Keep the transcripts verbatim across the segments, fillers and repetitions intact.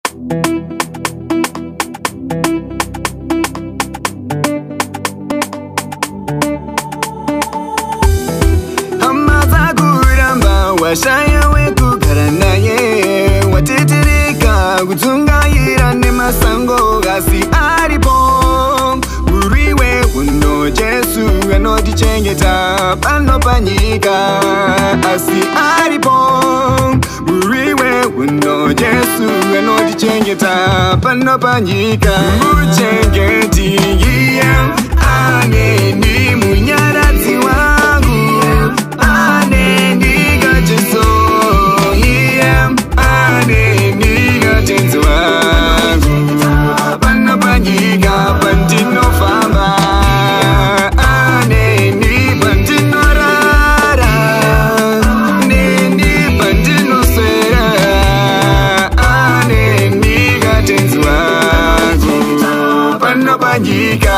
Washaya weku karanaye Watitirika kutunga irane masango Gasi aripo Uriwe uno Jesu Ano dichengeta Pano panyika Asi aripo Uriwe uno Jesu Ano dichengeta Pano panyika Uchengeti yeah. Ane ni munyarati wangu Ane ni Jesu, yeah, ane niga tenzo wangu Pana panyiga pantino fama Ane ni pantino rara Ne ni pantino sera Ane niga tenzo wangu Pana panyiga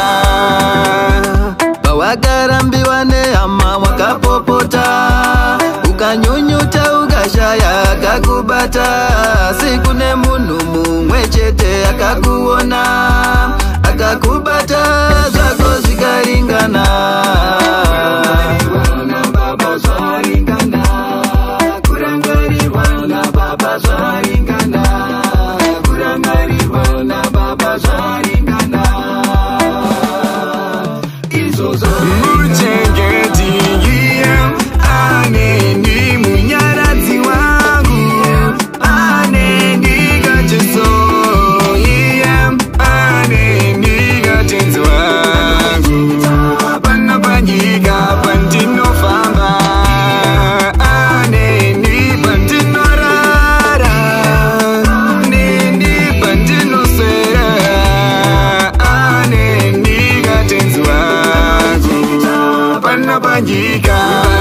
Bawagarambi wane ama wakapopota Ukanyunyuta ugashaya akakubata Sikune munu mumwechete akakuona Akakubata zako zikaringana Baba zwaringana Kurangariwa na baba zwaringana Kurangariwa na baba zwaringana Izo zwaringana Ane ni munyarati wangu Ane niga Jesu yeah. Ane niga tenzo wangu Pana panyiga pantino fama Ane ni pantino rara Ne ni pantino sera Ane niga tenzo wangu Pana panyiga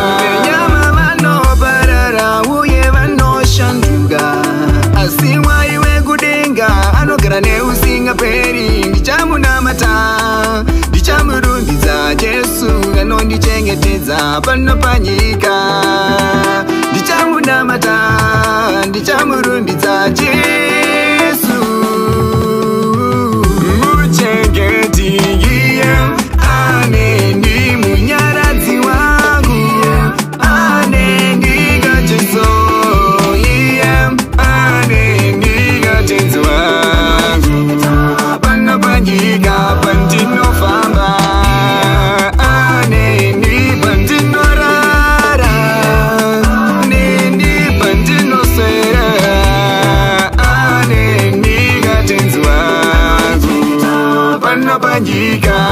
Asiwa iwe kudenga anogara neusinga peri Ndichamu na mata Ndichamu rundiza Jesu anondichengetedza pano panyika Ndichamu na mata Ndichamu rundiza Jesu Muchengeti yeah. Ane ni munyarati wangu Ane ndiga Jesu Tenzo wangu Pana panyiga pantino fama Ane ni pantino rara Ne ni pantino sera Ane niga tenzo wangu Pana panyiga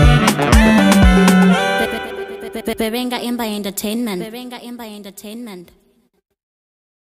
Berenga Imba Entertainment. Berenga Imba Entertainment.